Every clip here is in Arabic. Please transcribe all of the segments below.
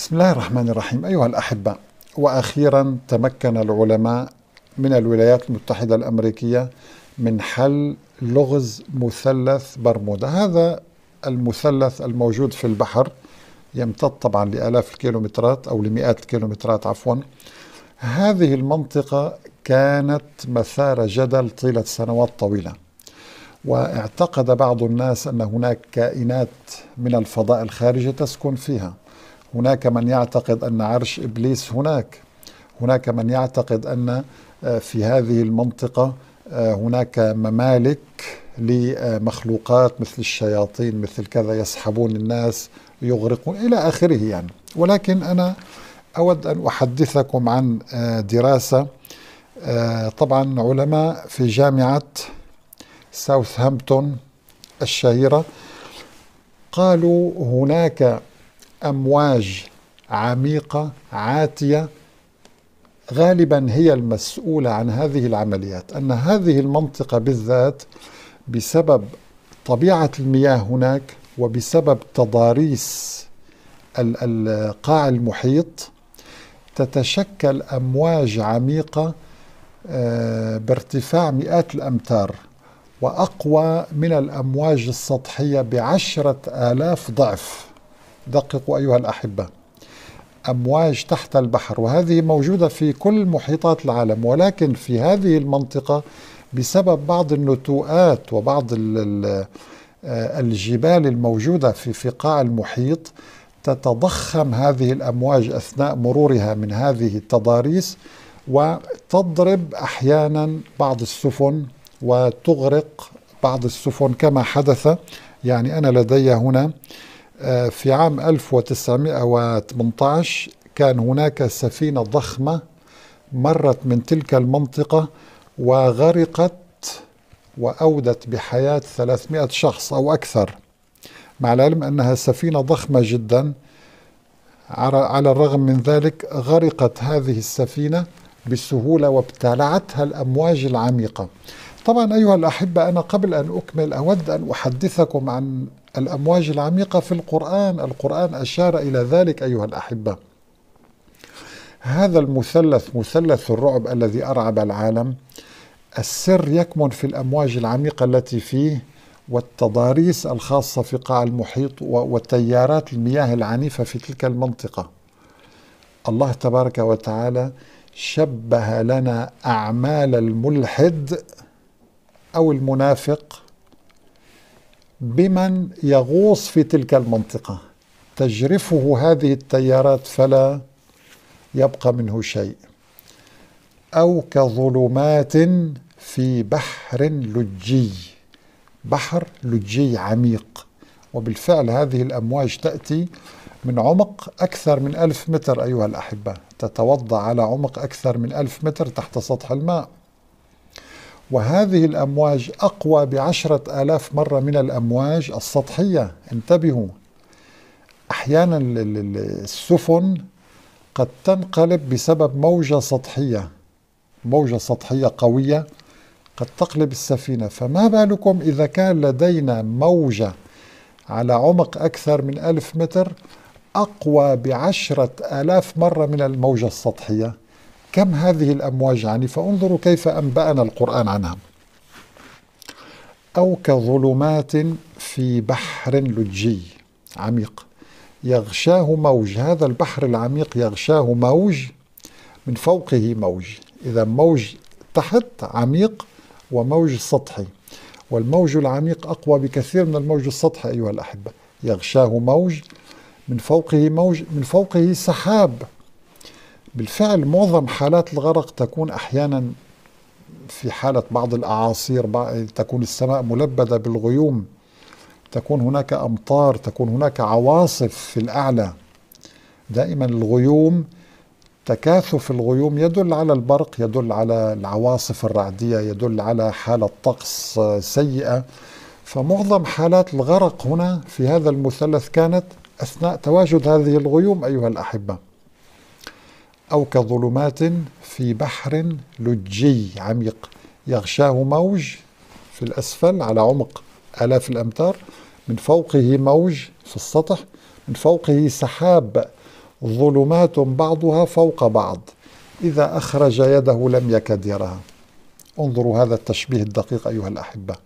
بسم الله الرحمن الرحيم. أيها الأحبة، وأخيرا تمكن العلماء من الولايات المتحدة الأمريكية من حل لغز مثلث برمودا. هذا المثلث الموجود في البحر يمتد طبعا لآلاف الكيلومترات أو لمئات الكيلومترات عفوا. هذه المنطقة كانت مثار جدل طيلة سنوات طويلة، واعتقد بعض الناس أن هناك كائنات من الفضاء الخارجي تسكن فيها. هناك من يعتقد أن عرش إبليس هناك من يعتقد أن في هذه المنطقة هناك ممالك لمخلوقات مثل الشياطين مثل كذا يسحبون الناس يغرقون إلى آخره ولكن أنا أود أن أحدثكم عن دراسة طبعا علماء في جامعة ساوثهامبتون الشهيرة قالوا هناك أمواج عميقة عاتية غالبا هي المسؤولة عن هذه العمليات، أن هذه المنطقة بالذات بسبب طبيعة المياه هناك وبسبب تضاريس قاع المحيط تتشكل أمواج عميقة بارتفاع مئات الأمتار وأقوى من الأمواج السطحية ب10,000 ضعف. دققوا أيها الأحبة، أمواج تحت البحر، وهذه موجودة في كل محيطات العالم، ولكن في هذه المنطقة بسبب بعض النتوءات وبعض الجبال الموجودة في قاع المحيط تتضخم هذه الأمواج أثناء مرورها من هذه التضاريس وتضرب أحيانا بعض السفن وتغرق بعض السفن كما حدث. يعني أنا لدي هنا في عام 1918 كان هناك سفينة ضخمة مرت من تلك المنطقة وغرقت وأودت بحياة 300 شخص أو أكثر، مع العلم أنها سفينة ضخمة جدا. على الرغم من ذلك غرقت هذه السفينة بسهولة وابتلعتها الأمواج العميقة. طبعا أيها الأحبة، أنا قبل أن أكمل أود أن أحدثكم عن الأمواج العميقة في القرآن أشار إلى ذلك أيها الأحبة. هذا المثلث، مثلث الرعب الذي أرعب العالم، السر يكمن في الأمواج العميقة التي فيه والتضاريس الخاصة في قاع المحيط وتيارات المياه العنيفة في تلك المنطقة. الله تبارك وتعالى شبه لنا أعمال الملحد أو المنافق بمن يغوص في تلك المنطقة، تجرفه هذه التيارات فلا يبقى منه شيء، أو كظلمات في بحر لجي، بحر لجي عميق. وبالفعل هذه الأمواج تأتي من عمق أكثر من 1000 متر أيها الأحبة، تتوضأ على عمق أكثر من 1000 متر تحت سطح الماء، وهذه الأمواج أقوى ب10,000 مرة من الأمواج السطحية. انتبهوا، أحيانا السفن قد تنقلب بسبب موجة سطحية قوية قد تقلب السفينة، فما بالكم إذا كان لدينا موجة على عمق أكثر من 1000 متر أقوى ب10,000 مرة من الموجة السطحية. كم هذه الأمواج عنيفة؟ فانظروا كيف أنبأنا القرآن عنها. أو كظلمات في بحر لجي عميق يغشاه موج، هذا البحر العميق يغشاه موج من فوقه موج، إذا موج تحت عميق وموج سطحي، والموج العميق أقوى بكثير من الموج السطحي أيها الأحبة. يغشاه موج من فوقه موج من فوقه سحاب. بالفعل معظم حالات الغرق تكون أحيانا في حالة بعض الأعاصير، تكون السماء ملبدة بالغيوم، تكون هناك أمطار، تكون هناك عواصف في الأعلى. دائما الغيوم، تكاثف الغيوم يدل على البرق، يدل على العواصف الرعدية، يدل على حالة طقس سيئة. فمعظم حالات الغرق هنا في هذا المثلث كانت أثناء تواجد هذه الغيوم أيها الأحبة. أو كظلمات في بحر لجي عميق يغشاه موج في الأسفل على عمق آلاف الأمتار، من فوقه موج في السطح، من فوقه سحاب، ظلمات بعضها فوق بعض إذا أخرج يده لم يكد يراها. انظروا هذا التشبيه الدقيق أيها الأحبة.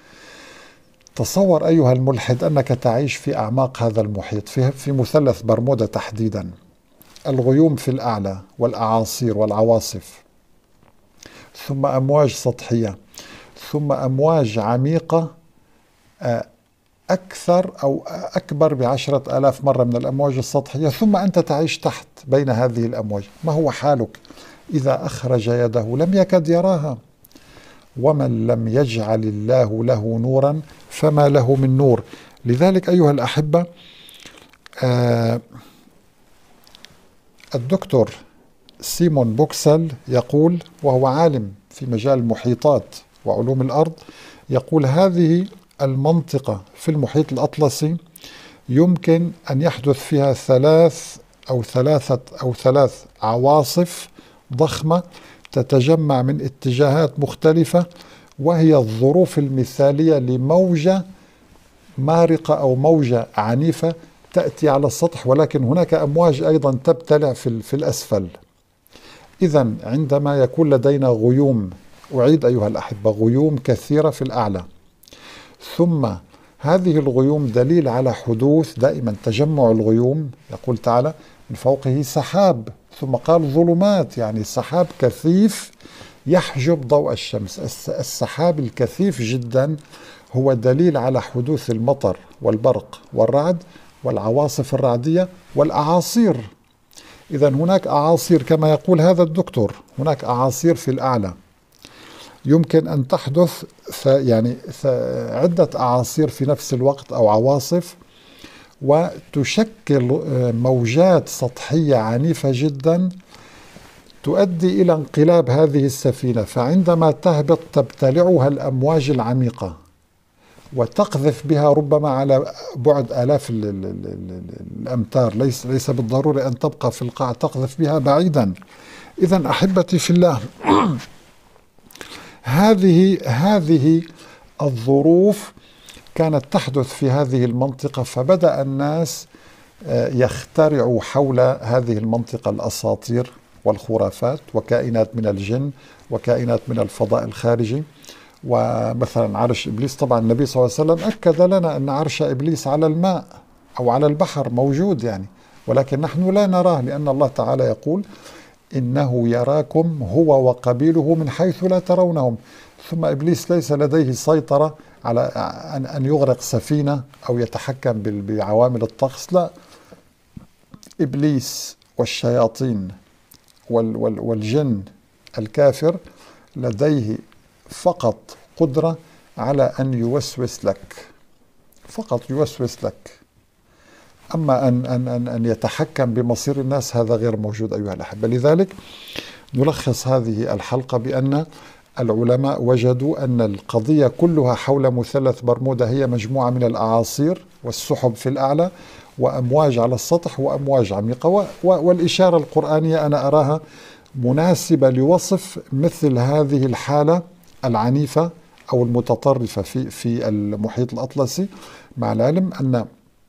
تصور أيها الملحد أنك تعيش في أعماق هذا المحيط، في مثلث برمودا تحديدا، الغيوم في الأعلى والأعاصير والعواصف، ثم أمواج سطحية، ثم أمواج عميقة أكثر أو أكبر ب10,000 مرة من الأمواج السطحية، ثم أنت تعيش تحت بين هذه الأمواج. ما هو حالك إذا أخرج يده لم يكد يراها؟ ومن لم يجعل الله له نورا فما له من نور. لذلك أيها الأحبة، الدكتور سيمون بوكسل يقول، وهو عالم في مجال المحيطات وعلوم الأرض، يقول هذه المنطقة في المحيط الأطلسي يمكن أن يحدث فيها ثلاث عواصف ضخمة تتجمع من اتجاهات مختلفة، وهي الظروف المثالية لموجة مارقة أو موجة عنيفة تأتي على السطح، ولكن هناك أمواج أيضا تبتلع في الأسفل. إذا عندما يكون لدينا غيوم، أعيد أيها الأحبة، غيوم كثيرة في الأعلى، ثم هذه الغيوم دليل على حدوث دائما تجمع الغيوم. يقول تعالى من فوقه سحاب، ثم قال ظلمات، يعني سحاب كثيف يحجب ضوء الشمس. السحاب الكثيف جدا هو دليل على حدوث المطر والبرق والرعد والعواصف الرعدية والأعاصير. إذا هناك أعاصير كما يقول هذا الدكتور، هناك أعاصير في الأعلى يمكن أن تحدث عدة أعاصير في نفس الوقت أو عواصف، وتشكل موجات سطحية عنيفة جدا تؤدي إلى انقلاب هذه السفينة، فعندما تهبط تبتلعها الأمواج العميقة وتقذف بها ربما على بعد آلاف الأمتار، ليس بالضرورة أن تبقى في القاع، تقذف بها بعيدا. إذا أحبتي في الله، هذه الظروف كانت تحدث في هذه المنطقة، فبدأ الناس يخترعوا حول هذه المنطقة الأساطير والخرافات، وكائنات من الجن وكائنات من الفضاء الخارجي. ومثلا عرش إبليس، طبعا النبي صلى الله عليه وسلم أكد لنا أن عرش إبليس على الماء أو على البحر موجود يعني، ولكن نحن لا نراه، لأن الله تعالى يقول إنه يراكم هو وقبيله من حيث لا ترونهم. ثم إبليس ليس لديه سيطرة على أن يغرق سفينة أو يتحكم بعوامل الطقس، لا، إبليس والشياطين والجن الكافر لديه فقط قدرة على أن يوسوس لك، فقط يوسوس لك. أما أن يتحكم بمصير الناس هذا غير موجود أيها الأحبة. لذلك نلخص هذه الحلقة بأن العلماء وجدوا أن القضية كلها حول مثلث برمودا هي مجموعة من الأعاصير والسحب في الأعلى وأمواج على السطح وأمواج عميقة، والإشارة القرآنية أنا أراها مناسبة لوصف مثل هذه الحالة العنيفة أو المتطرفة في المحيط الأطلسي، مع العلم أن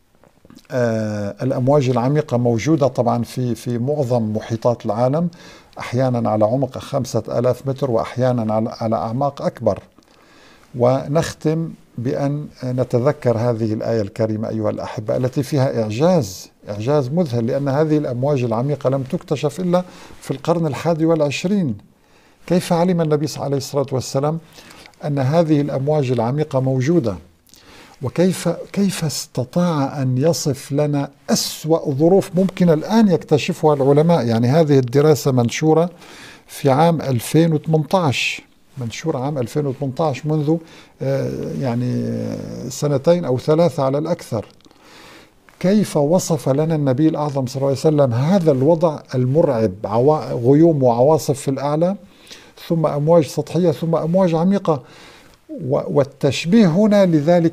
الأمواج العميقة موجودة طبعا في معظم محيطات العالم، أحيانا على عمق 5000 متر وأحيانا على أعماق أكبر. ونختم بأن نتذكر هذه الآية الكريمة أيها الأحبة التي فيها إعجاز مذهل، لأن هذه الأمواج العميقة لم تكتشف إلا في القرن 21. كيف علم النبي عليه الصلاة والسلام أن هذه الأمواج العميقة موجودة؟ وكيف استطاع أن يصف لنا أسوأ ظروف ممكنة الآن يكتشفها العلماء؟ يعني هذه الدراسة منشورة في عام 2018، منشورة عام 2018، منذ يعني 2 أو 3 على الأكثر. كيف وصف لنا النبي الأعظم صلى الله عليه وسلم هذا الوضع المرعب؟ غيوم وعواصف في الأعلى، ثم أمواج سطحية، ثم أمواج عميقة. والتشبيه هنا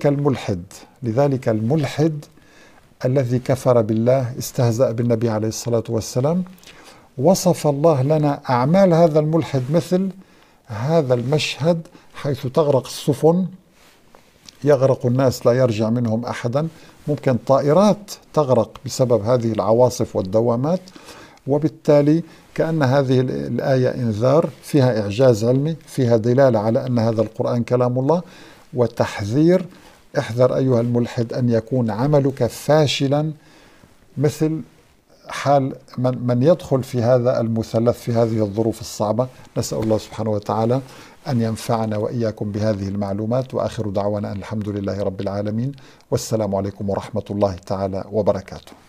لذلك الملحد الذي كفر بالله، استهزأ بالنبي عليه الصلاة والسلام، وصف الله لنا أعمال هذا الملحد مثل هذا المشهد حيث تغرق السفن يغرق الناس لا يرجع منهم أحدا، ممكن طائرات تغرق بسبب هذه العواصف والدوامات. وبالتالي كأن هذه الآية إنذار، فيها إعجاز علمي، فيها دلالة على أن هذا القرآن كلام الله، وتحذير: احذر أيها الملحد أن يكون عملك فاشلا مثل حال من يدخل في هذا المثلث في هذه الظروف الصعبة. نسأل الله سبحانه وتعالى أن ينفعنا وإياكم بهذه المعلومات، وآخر دعوانا أن الحمد لله رب العالمين، والسلام عليكم ورحمة الله تعالى وبركاته.